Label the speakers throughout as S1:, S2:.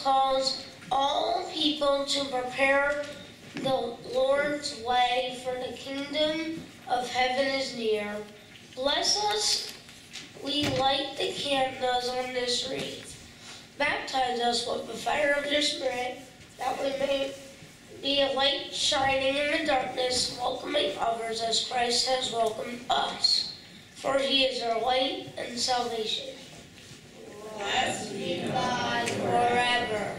S1: calls all people to prepare the Lord's way, for the kingdom of heaven is near. Bless us, we light the candles on this wreath. Baptize us with the fire of your Spirit, that we may be a light shining in the darkness, welcoming others as Christ has welcomed us. For he is our light and salvation. Blessed be God forever.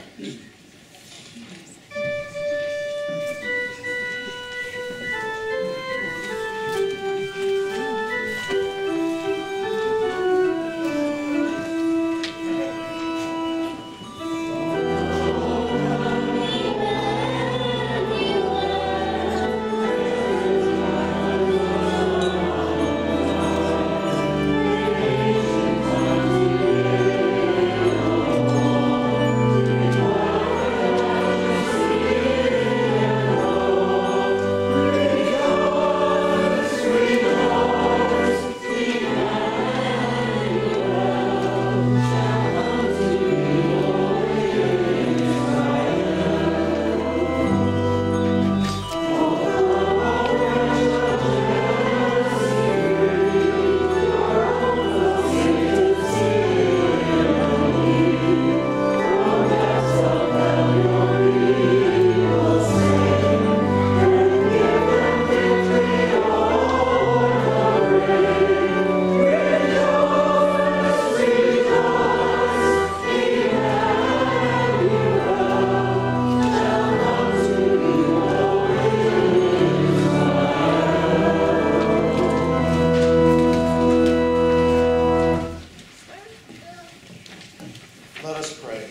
S2: Let us pray.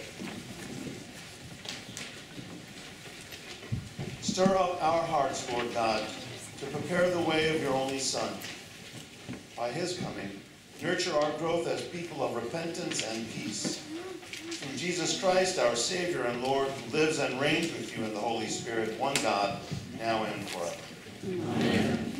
S2: Stir up our hearts, Lord God, to prepare the way of your only Son. By his coming, nurture our growth as people of repentance and peace. Through Jesus Christ, our Savior and Lord, who lives and reigns with you in the Holy Spirit, one God, now and forever.
S3: Amen.